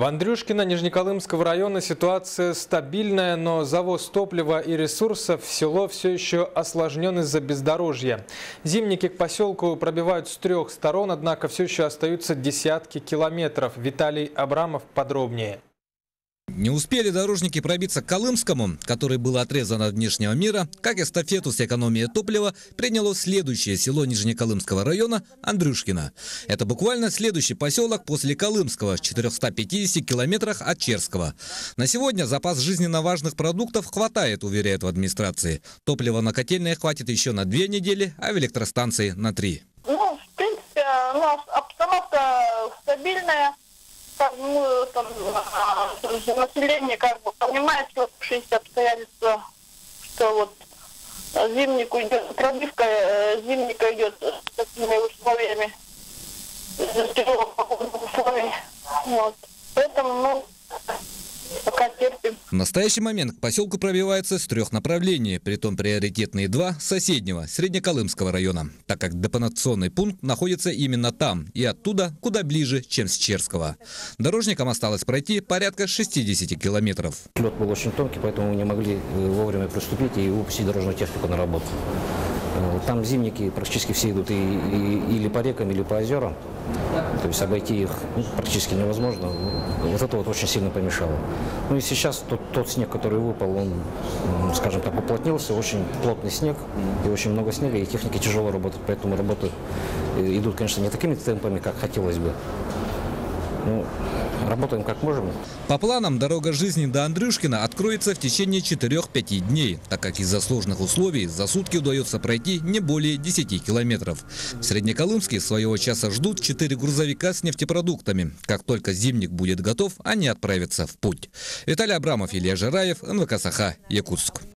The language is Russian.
В Андрюшкино Нижнеколымского района ситуация стабильная, но завоз топлива и ресурсов в село все еще осложнен из-за бездорожья. Зимники к поселку пробивают с 3 сторон, однако все еще остаются десятки километров. Виталий Абрамов подробнее. Не успели дорожники пробиться к Колымскому, который был отрезан от внешнего мира, как эстафету с экономией топлива приняло следующее село Нижнеколымского района – Андрюшкино. Это буквально следующий поселок после Колымского, в 450 километрах от Черского. На сегодня запас жизненно важных продуктов хватает, уверяют в администрации. Топлива на котельные хватит еще на 2 недели, а в электростанции на 3. В принципе, у нас обстановка стабильная. Население понимает сложившиеся обстоятельства, что вот зимнику идет, пробивка зимника идет с такими условиями, с тяжелых погодных условий. Вот. Поэтому, пока терпим. В настоящий момент к поселку пробивается с 3 направлений, притом приоритетные 2 соседнего, Среднеколымского района, так как депонационный пункт находится именно там и оттуда куда ближе, чем с Черского. Дорожникам осталось пройти порядка 60 километров. Лед был очень тонкий, поэтому мы не могли вовремя приступить и выпустить дорожную технику на работу. Там зимники практически все идут или по рекам, или по озерам. То есть обойти их практически невозможно. Вот это вот очень сильно помешало. Ну и сейчас тот снег, который выпал, он, скажем так, уплотнился. Очень плотный снег и очень много снега, и техники тяжело работают. Поэтому работы идут, конечно, не такими темпами, как хотелось бы. Ну, работаем как можем. По планам, дорога жизни до Андрюшкина откроется в течение 4-5 дней, так как из-за сложных условий за сутки удается пройти не более 10 километров. В Среднеколымске своего часа ждут 4 грузовика с нефтепродуктами. Как только зимник будет готов, они отправятся в путь. Виталий Абрамов, Илья Жараев, НВК Саха, Якутск.